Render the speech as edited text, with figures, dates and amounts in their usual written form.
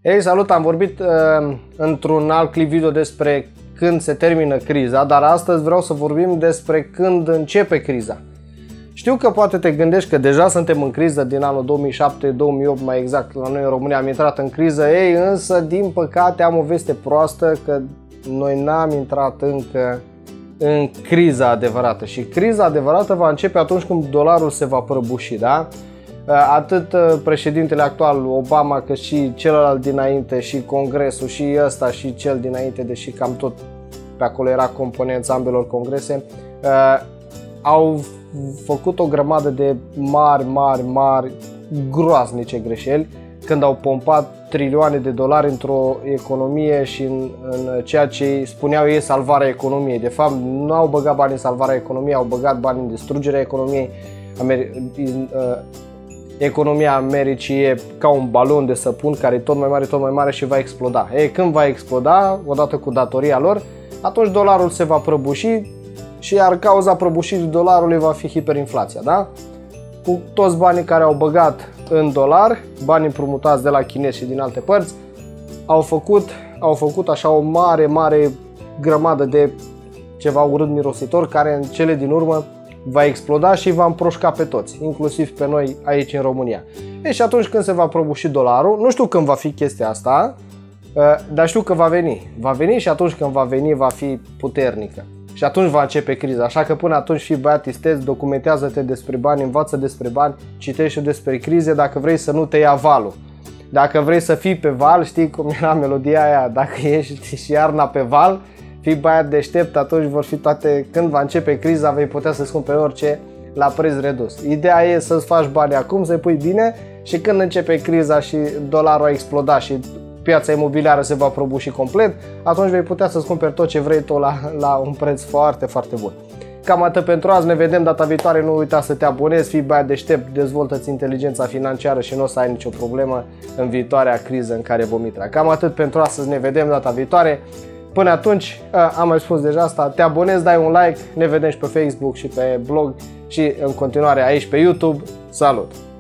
Ei, salut! Am vorbit într-un alt clip video despre când se termină criza, dar astăzi vreau să vorbim despre când începe criza. Știu că poate te gândești că deja suntem în criză din anul 2007-2008, mai exact, la noi în România am intrat în criză. Ei, însă, din păcate, am o veste proastă, că noi n-am intrat încă în criza adevărată. Și criza adevărată va începe atunci când dolarul se va prăbuși, da? Atât președintele actual Obama, cât și celălalt dinainte, și Congresul, și ăsta, și cel dinainte, deși cam tot pe acolo era componența ambelor congrese, au făcut o grămadă de mari, groaznice greșeli când au pompat trilioane de dolari într-o economie și în ceea ce spuneau ei salvarea economiei. De fapt, nu au băgat bani în salvarea economiei, au băgat bani în distrugerea economiei. Economia Americii e ca un balon de săpun care e tot mai mare și va exploda. Ei, când va exploda, odată cu datoria lor, atunci dolarul se va prăbuși și iar cauza prăbușirii dolarului va fi hiperinflația, da? Cu toți banii care au băgat în dolar, banii împrumutați de la chinezi și din alte părți, au făcut așa o mare grămadă de ceva urât mirositor care în cele din urmă va exploda și va împroșca pe toți, inclusiv pe noi aici în România. E, și atunci când se va prăbuși dolarul, nu știu când va fi chestia asta, dar știu că va veni. Va veni și atunci când va veni va fi puternică. Și atunci va începe criza. Așa că până atunci fii băiat, istezi, documentează-te despre bani, învață despre bani, citește despre crize dacă vrei să nu te ia valul. Dacă vrei să fii pe val, știi cum era melodia aia, dacă ești și iarna pe val, fii băiat deștept, atunci vor fi toate, când va începe criza, vei putea să-ți cumperi orice la preț redus. Ideea e să-ți faci bani acum, să-i pui bine și când începe criza și dolarul a explodat și piața imobiliară se va prăbuși complet, atunci vei putea să-ți cumperi tot ce vrei tu la un preț foarte bun. Cam atât pentru azi, ne vedem data viitoare, nu uita să te abonezi, fii băiat deștept, dezvoltă-ți inteligența financiară și nu o să ai nicio problemă în viitoarea criză în care vom intra. Cam atât pentru astăzi, ne vedem data viitoare. Până atunci, am mai spus deja asta, te abonezi, dai un like, ne vedem și pe Facebook și pe blog și în continuare aici pe YouTube. Salut!